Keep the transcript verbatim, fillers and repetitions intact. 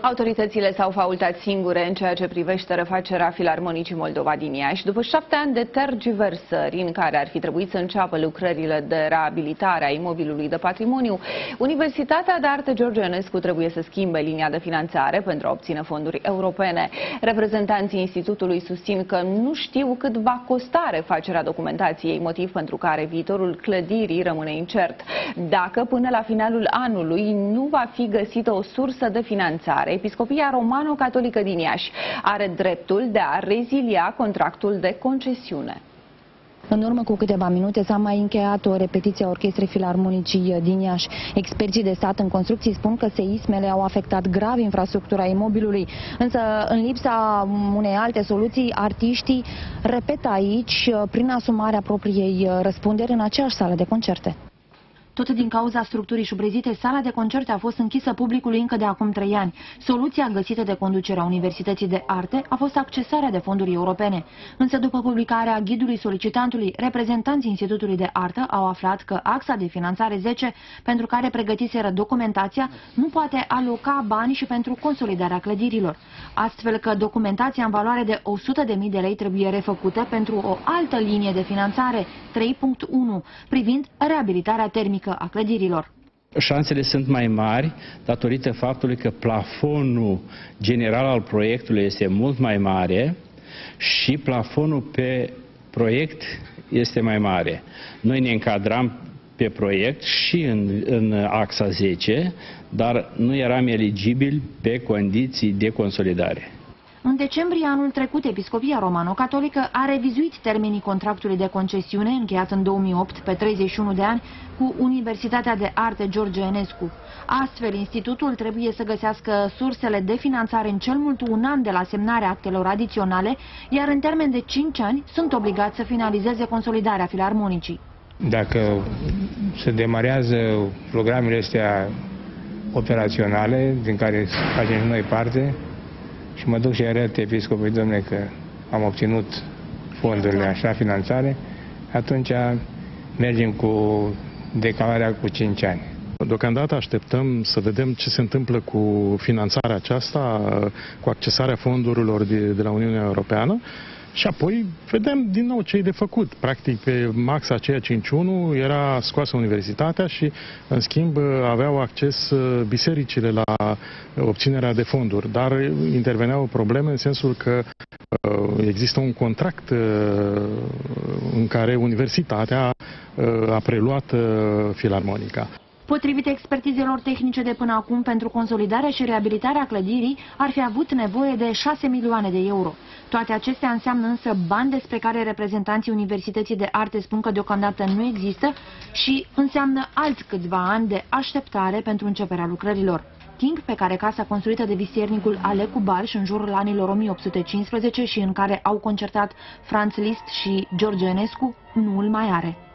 Autoritățile s-au faultat singure în ceea ce privește refacerea Filarmonicii Moldova din Iași. După șapte ani de tergiversări în care ar fi trebuit să înceapă lucrările de reabilitare a imobilului de patrimoniu, Universitatea de Arte George Enescu trebuie să schimbe linia de finanțare pentru a obține fonduri europene. Reprezentanții institutului susțin că nu știu cât va costa refacerea documentației, motiv pentru care viitorul clădirii rămâne incert. Dacă până la finalul anului nu va fi găsită o sursă de finanțare, Episcopia Romano-Catolică din Iași are dreptul de a rezilia contractul de concesiune. În urmă cu câteva minute s-a mai încheiat o repetiție a Orchestrei Filarmonicii din Iași. Experții de stat în construcții spun că seismele au afectat grav infrastructura imobilului, însă în lipsa unei alte soluții, artiștii repetă aici prin asumarea propriei răspunderi în aceeași sală de concerte. Tot din cauza structurii șubrezite, sala de concerte a fost închisă publicului încă de acum trei ani. Soluția găsită de conducerea Universității de Arte a fost accesarea de fonduri europene. Însă după publicarea ghidului solicitantului, reprezentanții Institutului de Artă au aflat că axa de finanțare zece, pentru care pregătiseră documentația, nu poate aloca bani și pentru consolidarea clădirilor. Astfel că documentația în valoare de o sută de mii de lei trebuie refăcută pentru o altă linie de finanțare, trei punct unu, privind reabilitarea termică a clădirilor. Șansele sunt mai mari datorită faptului că plafonul general al proiectului este mult mai mare și plafonul pe proiect este mai mare. Noi ne încadram pe proiect și în, în axa zece, dar nu eram eligibili pe condiții de consolidare. În decembrie anul trecut, Episcopia Romano-Catolică a revizuit termenii contractului de concesiune încheiat în două mii opt pe treizeci și unu de ani cu Universitatea de Arte George Enescu. Astfel, institutul trebuie să găsească sursele de finanțare în cel mult un an de la semnarea actelor adiționale, iar în termen de cinci ani sunt obligați să finalizeze consolidarea filarmonicii. Dacă se demarează programele astea operaționale, din care facem și noi parte, și mă duc și arăt episcopului, domnule, că am obținut fondurile așa, finanțare, atunci mergem cu decalarea cu cinci ani. Deocamdată așteptăm să vedem ce se întâmplă cu finanțarea aceasta, cu accesarea fondurilor de, de la Uniunea Europeană și apoi vedem din nou ce e de făcut. Practic, pe maxa aceea cinci unu era scoasă universitatea și, în schimb, aveau acces bisericile la obținerea de fonduri, dar interveneau probleme în sensul că există un contract în care universitatea a preluat filarmonica. Potrivit expertizelor tehnice de până acum, pentru consolidarea și reabilitarea clădirii ar fi avut nevoie de șase milioane de euro. Toate acestea înseamnă însă bani despre care reprezentanții Universității de Arte spun că deocamdată nu există și înseamnă alți câțiva ani de așteptare pentru începerea lucrărilor. Timp pe care casa construită de visiernicul Alecu Balș în jurul anilor o mie opt sute cincisprezece și în care au concertat Franz Liszt și George Enescu nu îl mai are.